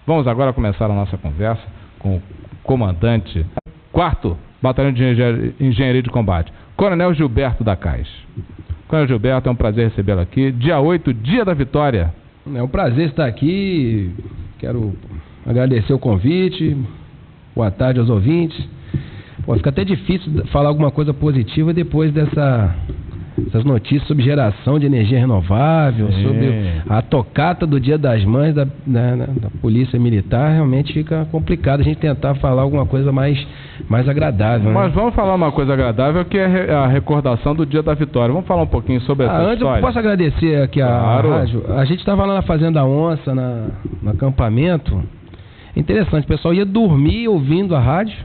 Vamos agora começar a nossa conversa com o comandante 4º Batalhão de Engenharia de Combate, Coronel Gilberto da Cais. Coronel Gilberto, é um prazer recebê-lo aqui. Dia 8, dia da vitória. É um prazer estar aqui. Quero agradecer o convite. Boa tarde aos ouvintes. Pô, fica até difícil falar alguma coisa positiva depois essas notícias sobre geração de energia renovável, sobre a tocata do Dia das Mães da Polícia Militar. Realmente fica complicado a gente tentar falar alguma coisa mais agradável. Mas né? Vamos falar uma coisa agradável, que é a recordação do Dia da Vitória. Vamos falar um pouquinho sobre essa antes história? Eu posso agradecer aqui a rádio. A gente estava lá na Fazenda Onça, no acampamento. Interessante, o pessoal ia dormir ouvindo a rádio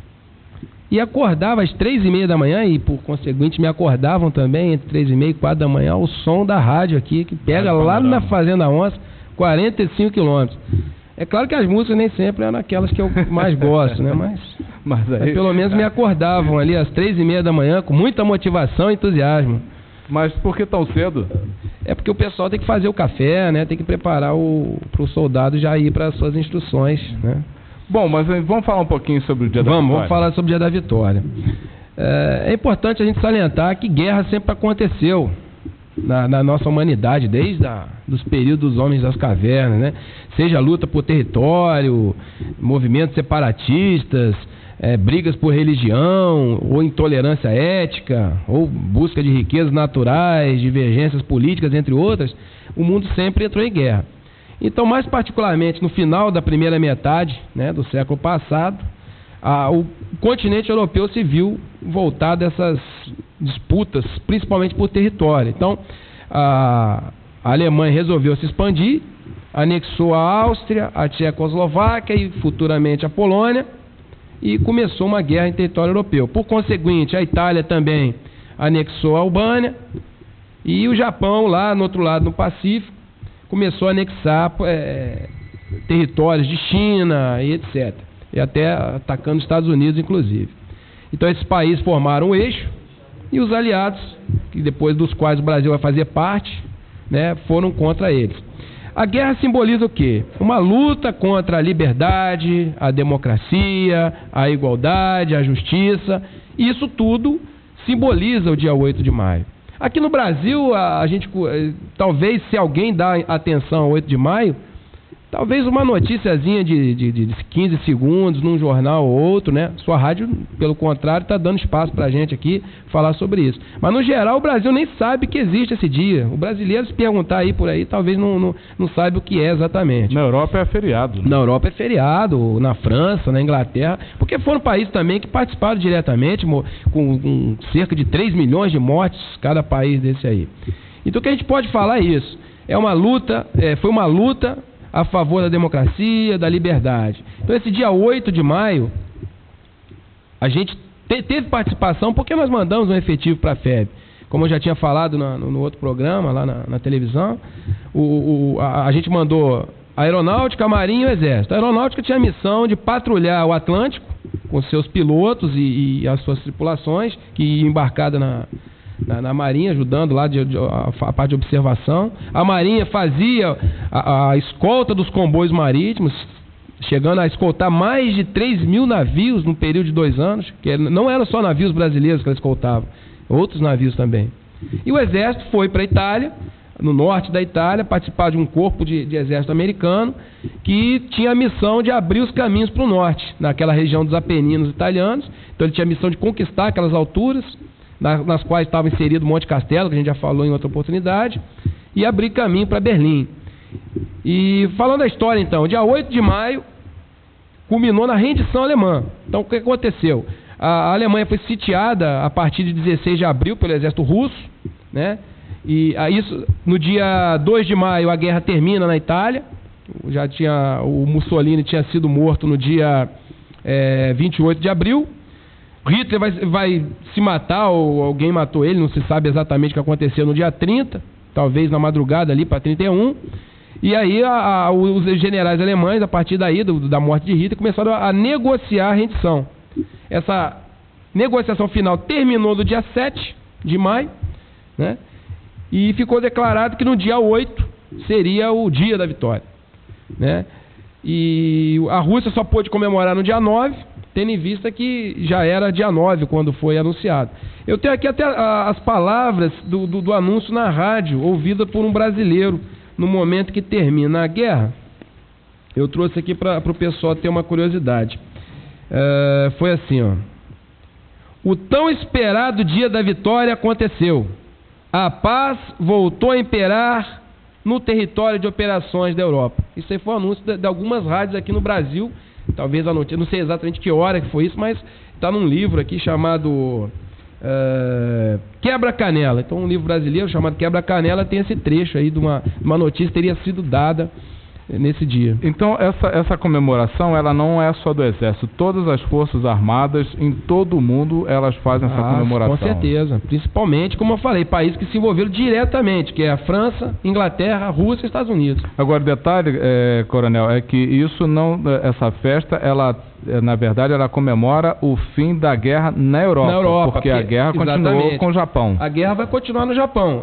e acordava às 3h30 da manhã, e por conseguinte me acordavam também entre 3h30 e 4 da manhã, o som da rádio aqui, que pega lá na Fazenda Onça, 45 quilômetros. É claro que as músicas nem sempre eram aquelas que eu mais gosto, né? Mas pelo menos me acordavam ali às 3h30 da manhã, com muita motivação e entusiasmo. Mas por que tão cedo? É porque o pessoal tem que fazer o café, né? Tem que preparar para o soldado já ir para as suas instruções, né? Bom, mas vamos falar um pouquinho sobre o Dia da Vitória. Vamos falar sobre o Dia da Vitória. É importante a gente salientar que guerra sempre aconteceu na nossa humanidade, desde dos períodos dos homens das cavernas, né? Seja luta por território, movimentos separatistas, brigas por religião, ou intolerância ética, ou busca de riquezas naturais, divergências políticas, entre outras, o mundo sempre entrou em guerra. Então, mais particularmente no final da primeira metade, né, do século passado, o continente europeu se viu voltado a essas disputas, principalmente por território. Então, a Alemanha resolveu se expandir, anexou a Áustria, a Tchecoslováquia e futuramente a Polônia, e começou uma guerra em território europeu. Por conseguinte, a Itália também anexou a Albânia, e o Japão, lá no outro lado, no Pacífico, começou a anexar territórios de China e etc. E até atacando os Estados Unidos, inclusive. Então esses países formaram o eixo, e os aliados, que depois dos quais o Brasil vai fazer parte, né, foram contra eles. A guerra simboliza o quê? Uma luta contra a liberdade, a democracia, a igualdade, a justiça. E isso tudo simboliza o dia 8 de maio. Aqui no Brasil, a gente, talvez, se alguém dá atenção ao 8 de maio, talvez uma noticiazinha de 15 segundos num jornal ou outro, né? Sua rádio, pelo contrário, está dando espaço para a gente aqui falar sobre isso. Mas, no geral, o Brasil nem sabe que existe esse dia. O brasileiro, se perguntar aí por aí, talvez não saiba o que é exatamente. Na Europa é feriado, né? Na Europa é feriado, na França, na Inglaterra, porque foram países também que participaram diretamente, com cerca de 3 milhões de mortes cada país desse aí. Então, o que a gente pode falar é isso. Foi uma luta a favor da democracia, da liberdade. Então, esse dia 8 de maio, a gente teve participação, porque nós mandamos um efetivo para a FEB. Como eu já tinha falado no outro programa, lá na televisão, a gente mandou a Aeronáutica, a Marinha e o Exército. A Aeronáutica tinha a missão de patrulhar o Atlântico, com seus pilotos e as suas tripulações, que iam embarcada na Marinha, ajudando lá a parte de observação. A Marinha fazia a escolta dos comboios marítimos, chegando a escoltar mais de 3 mil navios num período de 2 anos, que não eram só navios brasileiros que ela escoltava, outros navios também. E o Exército foi para a Itália, no norte da Itália, participar de um corpo de exército americano, que tinha a missão de abrir os caminhos para o norte, naquela região dos Apeninos italianos. Então ele tinha a missão de conquistar aquelas alturas, nas quais estava inserido Monte Castelo, que a gente já falou em outra oportunidade, e abrir caminho para Berlim. E falando da história, então, dia 8 de maio culminou na rendição alemã. Então, o que aconteceu? A Alemanha foi sitiada a partir de 16 de abril pelo exército russo, né? E isso, no dia 2 de maio a guerra termina na Itália. O Mussolini tinha sido morto no dia 28 de abril. Hitler vai se matar, ou alguém matou ele, não se sabe exatamente o que aconteceu no dia 30, talvez na madrugada ali para 31. E aí os generais alemães, a partir daí, da morte de Hitler, começaram a negociar a rendição. Essa negociação final terminou no dia 7 de maio, né? E ficou declarado que no dia 8 seria o dia da vitória, né? E a Rússia só pôde comemorar no dia 9, tendo em vista que já era dia 9 quando foi anunciado. Eu tenho aqui até as palavras do anúncio na rádio, ouvida por um brasileiro no momento que termina a guerra. Eu trouxe aqui para o pessoal ter uma curiosidade. Foi assim, ó. O tão esperado dia da vitória aconteceu. A paz voltou a imperar no território de operações da Europa. Isso aí foi um anúncio de algumas rádios aqui no Brasil. Talvez a notícia, não sei exatamente que hora que foi isso, mas está num livro aqui chamado Quebra-Canela. Então, um livro brasileiro chamado Quebra-Canela tem esse trecho aí de uma notícia que teria sido dada nesse dia. Então, essa comemoração, ela não é só do Exército. Todas as Forças Armadas, em todo o mundo, elas fazem essa comemoração. Com certeza. Principalmente, como eu falei, países que se envolveram diretamente, que é a França, Inglaterra, Rússia e Estados Unidos. Agora, o detalhe, Coronel, é que isso não... Essa festa, ela... Na verdade, ela comemora o fim da guerra na Europa. Porque a guerra continuou com o Japão. A guerra vai continuar no Japão.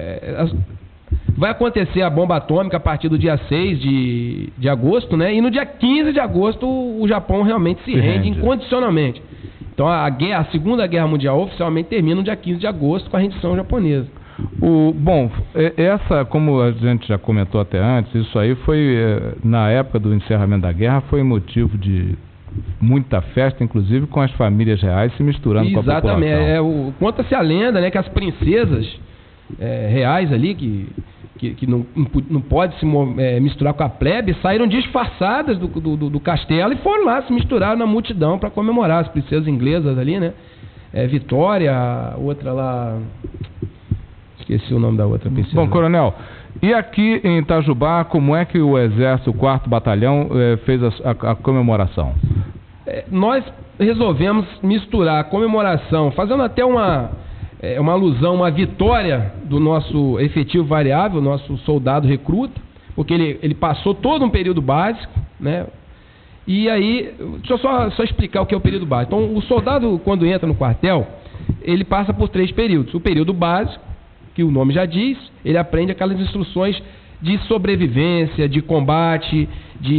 Vai acontecer a bomba atômica a partir do dia 6 de agosto, né? E no dia 15 de agosto o Japão realmente se rende incondicionalmente. Então a Segunda Guerra Mundial oficialmente termina no dia 15 de agosto com a rendição japonesa. Bom, como a gente já comentou até antes, isso aí foi, na época do encerramento da guerra, foi motivo de muita festa, inclusive com as famílias reais se misturando com a população. Exatamente. Conta-se a lenda, né, que as princesas reais ali, que não pode se misturar com a plebe, saíram disfarçadas do castelo e foram lá se misturar na multidão para comemorar. As princesas inglesas ali, né? Vitória, outra lá... Esqueci o nome da outra princesa. Bom, Coronel, e aqui em Itajubá, como é que o Exército, o 4º Batalhão, fez a comemoração? Nós resolvemos misturar a comemoração, fazendo até uma alusão, uma vitória do nosso efetivo variável, nosso soldado recruta, porque ele passou todo um período básico, né? E aí, deixa eu só explicar o que é o período básico. Então, o soldado, quando entra no quartel, ele passa por 3 períodos. O período básico, que o nome já diz, ele aprende aquelas instruções de sobrevivência, de combate,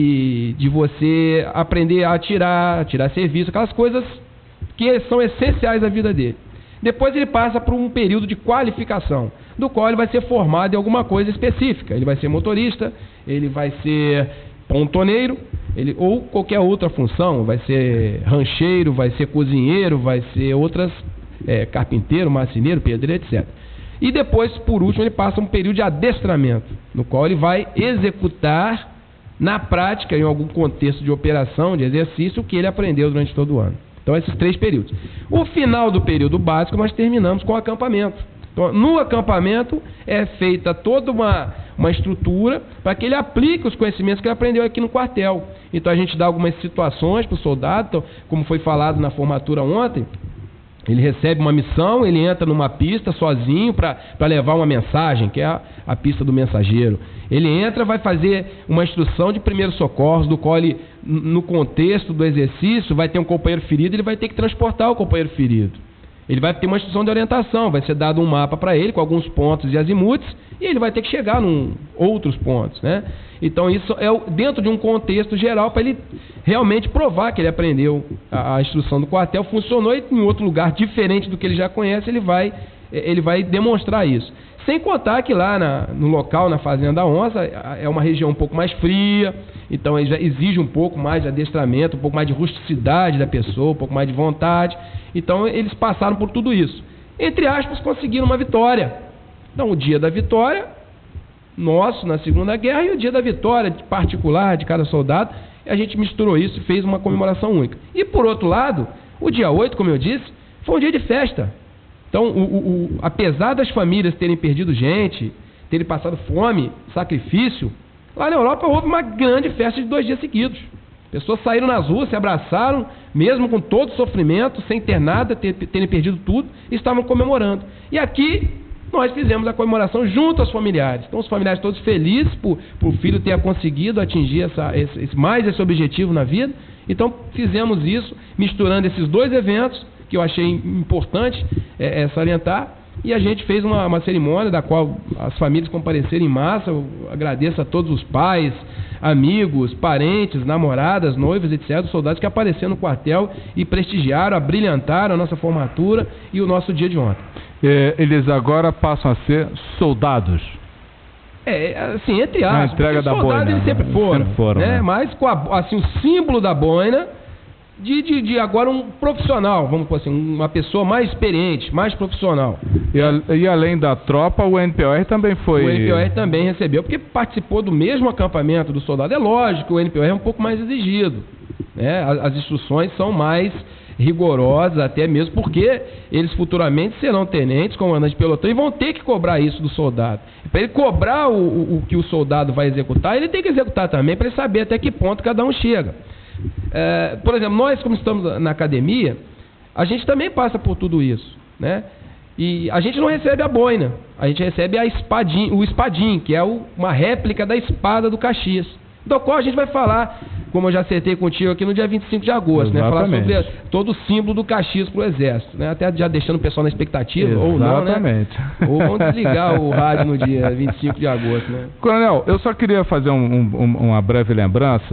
de você aprender a tirar serviço, aquelas coisas que são essenciais à vida dele. Depois ele passa por um período de qualificação, do qual ele vai ser formado em alguma coisa específica. Ele vai ser motorista, ele vai ser pontoneiro, ou qualquer outra função, vai ser rancheiro, vai ser cozinheiro, vai ser outras, carpinteiro, marceneiro, pedreiro, etc. E depois, por último, ele passa um período de adestramento, no qual ele vai executar na prática, em algum contexto de operação, de exercício, o que ele aprendeu durante todo o ano. Então, esses 3 períodos. O final do período básico, nós terminamos com o acampamento. Então, no acampamento, é feita toda uma estrutura para que ele aplique os conhecimentos que ele aprendeu aqui no quartel. Então, a gente dá algumas situações para o soldado, então, como foi falado na formatura ontem, ele recebe uma missão, ele entra numa pista sozinho para levar uma mensagem, que é a pista do mensageiro. Ele entra, vai fazer uma instrução de primeiros socorros, do qual ele, no contexto do exercício, vai ter um companheiro ferido, ele vai ter que transportar o companheiro ferido. Ele vai ter uma instrução de orientação, vai ser dado um mapa para ele com alguns pontos e azimutes, e ele vai ter que chegar em outros pontos, né? Então isso é dentro de um contexto geral para ele realmente provar que ele aprendeu a instrução do quartel, funcionou, e em outro lugar diferente do que ele já conhece, ele vai demonstrar isso. Sem contar que lá no local, na Fazenda Onça, é uma região um pouco mais fria, então ele já exige um pouco mais de adestramento, um pouco mais de rusticidade da pessoa, um pouco mais de vontade. Então eles passaram por tudo isso. Entre aspas, conseguiram uma vitória. Então o dia da vitória, nosso na Segunda Guerra, e o dia da vitória particular de cada soldado, a gente misturou isso e fez uma comemoração única. E por outro lado, o dia 8, como eu disse, foi um dia de festa. Então, apesar das famílias terem perdido gente, terem passado fome, sacrifício, lá na Europa houve uma grande festa de 2 dias seguidos. Pessoas saíram nas ruas, se abraçaram, mesmo com todo o sofrimento, sem ter nada, terem perdido tudo, e estavam comemorando. E aqui nós fizemos a comemoração junto aos familiares. Então, os familiares todos felizes por o filho ter conseguido atingir esse objetivo na vida. Então, fizemos isso, misturando esses 2 eventos, que eu achei importante salientar, e a gente fez uma cerimônia da qual as famílias compareceram em massa. Eu agradeço a todos os pais, amigos, parentes, namoradas, noivas, etc., os soldados que apareceram no quartel e prestigiaram, abrilhantaram a nossa formatura e o nosso dia de ontem. Eles agora passam a ser soldados. Assim, entre aspas. Na entrega da boina. Eles sempre foram, né? Mas com assim, o símbolo da boina de agora um profissional, vamos por assim, uma pessoa mais experiente, mais profissional. E além da tropa, o NPOR também foi... O NPOR também recebeu, porque participou do mesmo acampamento do soldado. É lógico que o NPOR é um pouco mais exigido, né? As instruções são mais rigorosas, até mesmo porque eles futuramente serão tenentes, comandantes de pelotão, e vão ter que cobrar isso do soldado. Para ele cobrar o que o soldado vai executar, ele tem que executar também, para ele saber até que ponto cada um chega. Por exemplo, nós, como estamos na academia, a gente também passa por tudo isso, né? E a gente não recebe a boina, a gente recebe o espadim, que é uma réplica da espada do Caxias, do qual a gente vai falar, como eu já acertei contigo aqui no dia 25 de agosto, né? Falar sobre todo o símbolo do Caxias para o Exército, né? Até já deixando o pessoal na expectativa. Exatamente. Ou não, né? Ou vamos desligar o rádio no dia 25 de agosto, né? Coronel, eu só queria fazer uma breve lembrança,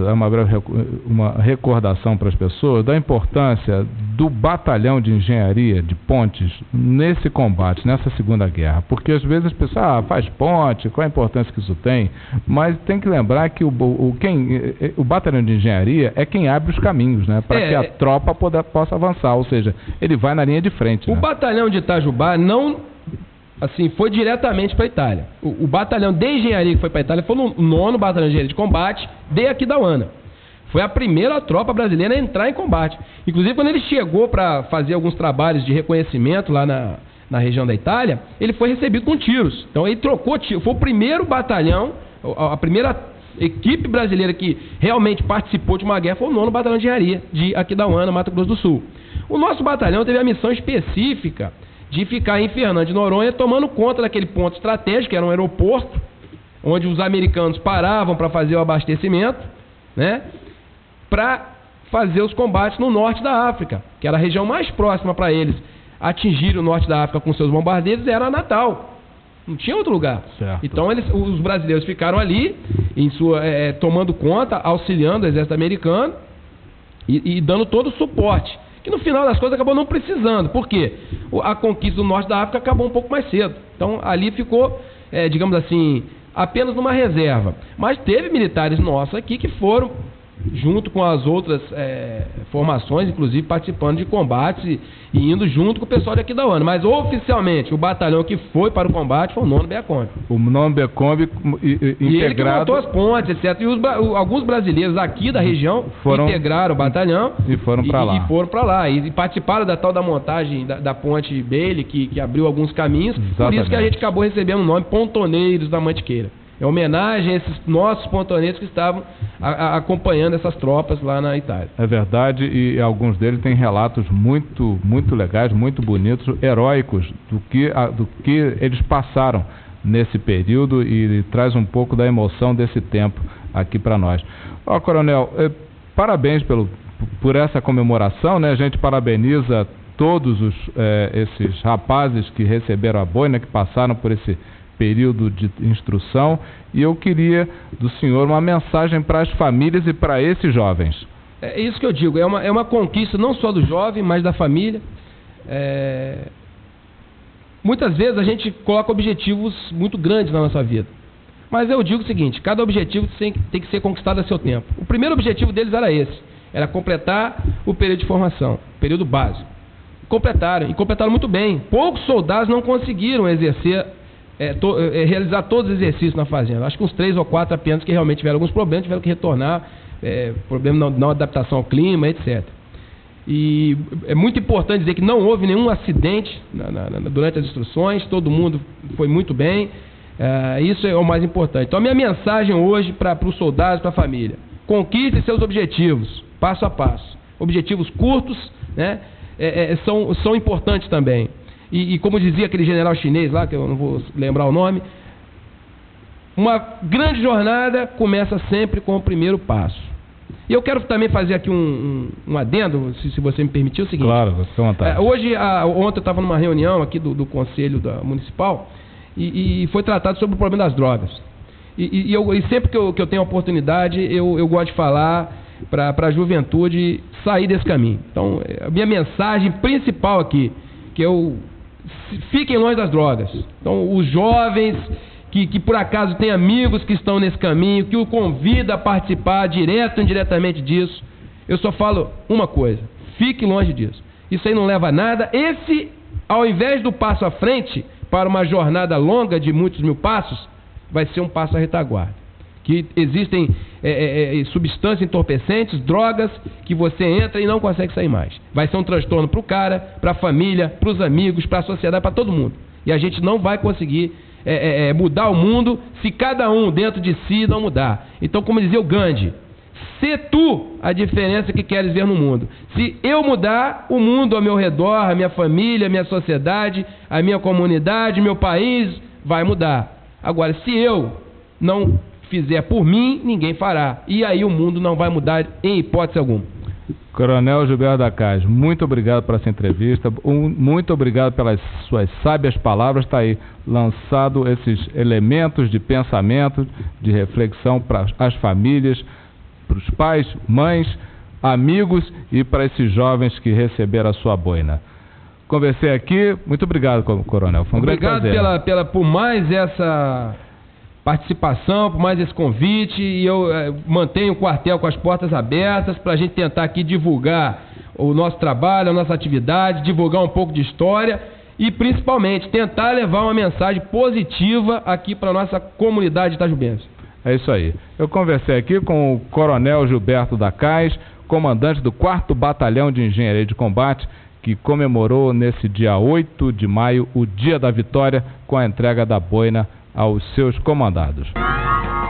uma recordação para as pessoas da importância do batalhão de engenharia de pontes nesse combate, nessa Segunda Guerra, porque às vezes as pessoas faz ponte, qual a importância que isso tem, mas tem que lembrar que o batalhão de engenharia é quem abre os caminhos, né, para que a tropa possa avançar, ou seja, ele vai na linha de frente. O batalhão de Itajubá não, assim, foi diretamente para a Itália. O batalhão de engenharia que foi para a Itália foi o 9º Batalhão de Engenharia de Combate de Aquidauana. Foi a primeira tropa brasileira a entrar em combate. Inclusive, quando ele chegou para fazer alguns trabalhos de reconhecimento lá na região da Itália, ele foi recebido com tiros. Então, ele trocou tiros. Foi o primeiro batalhão, a primeira equipe brasileira que realmente participou de uma guerra foi o 9º Batalhão de Engenharia de Aquidauana, Mato Grosso do Sul. O nosso batalhão teve a missão específica de ficar em Fernando de Noronha tomando conta daquele ponto estratégico, que era um aeroporto, onde os americanos paravam para fazer o abastecimento, né, para fazer os combates no norte da África, que era a região mais próxima para eles atingirem o norte da África com seus bombardeiros, era Natal. Não tinha outro lugar. Certo. Então os brasileiros ficaram ali, tomando conta, auxiliando o exército americano e dando todo o suporte. Que no final das contas acabou não precisando. Por quê? A conquista do norte da África acabou um pouco mais cedo. Então ali ficou, digamos assim, apenas numa reserva. Mas teve militares nossos aqui que foram, junto com as outras formações, inclusive participando de combates e indo junto com o pessoal de Aquidauana. Mas oficialmente o batalhão que foi para o combate foi o 9º Beacombe. O 9º Beacombe integrado. E ele que montou as pontes, etc. E alguns brasileiros aqui da região integraram o batalhão e foram para lá. E foram para lá. E participaram da tal da montagem da ponte Bailey, que abriu alguns caminhos. Exatamente. Por isso que a gente acabou recebendo o nome Pontoneiros da Mantiqueira. É homenagem a esses nossos pontoneiros que estavam acompanhando essas tropas lá na Itália. É verdade, e alguns deles têm relatos muito, muito legais, muito bonitos, heróicos do que eles passaram nesse período e traz um pouco da emoção desse tempo aqui para nós. Coronel, parabéns por essa comemoração, né? A gente parabeniza todos esses rapazes que receberam a boina, que passaram por esse período de instrução, e eu queria do senhor uma mensagem para as famílias e para esses jovens. É isso que eu digo, é uma conquista não só do jovem, mas da família. Muitas vezes a gente coloca objetivos muito grandes na nossa vida, mas eu digo o seguinte: cada objetivo tem que ser conquistado a seu tempo. O primeiro objetivo deles era esse, era completar o período de formação, período básico. Completaram, e completaram muito bem. Poucos soldados não conseguiram exercer realizar todos os exercícios na fazenda. Acho que uns 3 ou 4 apenas que realmente tiveram alguns problemas, tiveram que retornar, problema não adaptação ao clima, etc. E é muito importante dizer que não houve nenhum acidente durante as instruções, todo mundo foi muito bem, isso é o mais importante. Então a minha mensagem hoje para os soldados, para a família: conquiste seus objetivos, passo a passo. Objetivos curtos, né, são importantes também. E como dizia aquele general chinês lá, que eu não vou lembrar o nome, uma grande jornada começa sempre com o primeiro passo. E eu quero também fazer aqui um adendo, se você me permitir, o seguinte. Claro, você vontade. Ontem eu estava numa reunião aqui do Conselho Municipal e foi tratado sobre o problema das drogas. E sempre que eu tenho a oportunidade, eu gosto de falar para a juventude sair desse caminho. Então, a minha mensagem principal aqui, fiquem longe das drogas. Então, os jovens que por acaso têm amigos que estão nesse caminho, que o convida a participar direto ou indiretamente disso, eu só falo uma coisa: fique longe disso. Isso aí não leva a nada. Esse, ao invés do passo à frente para uma jornada longa de muitos mil passos, vai ser um passo à retaguarda. Que existem substâncias entorpecentes, drogas, que você entra e não consegue sair mais. Vai ser um transtorno para o cara, para a família, para os amigos, para a sociedade, para todo mundo. E a gente não vai conseguir mudar o mundo se cada um dentro de si não mudar. Então, como dizia o Gandhi, sê tu a diferença que queres ver no mundo. Se eu mudar, o mundo ao meu redor, a minha família, a minha sociedade, a minha comunidade, meu país, vai mudar. Agora, se eu não fizer por mim, ninguém fará. E aí o mundo não vai mudar em hipótese alguma. Coronel Gilberto da Caz, muito obrigado por essa entrevista, muito obrigado pelas suas sábias palavras. Está aí lançado esses elementos de pensamento, de reflexão para as famílias, para os pais, mães, amigos e para esses jovens que receberam a sua boina. Conversei aqui, muito obrigado, Coronel, foi um grande prazer. Obrigado por mais essa participação, por mais esse convite, e eu mantenho o quartel com as portas abertas para a gente tentar aqui divulgar o nosso trabalho, a nossa atividade, divulgar um pouco de história e principalmente tentar levar uma mensagem positiva aqui para a nossa comunidade itajubense. É isso aí. Eu conversei aqui com o Coronel Gilberto da Caz, comandante do 4º Batalhão de Engenharia de Combate, que comemorou nesse dia 8 de maio o Dia da Vitória com a entrega da boina aos seus comandados.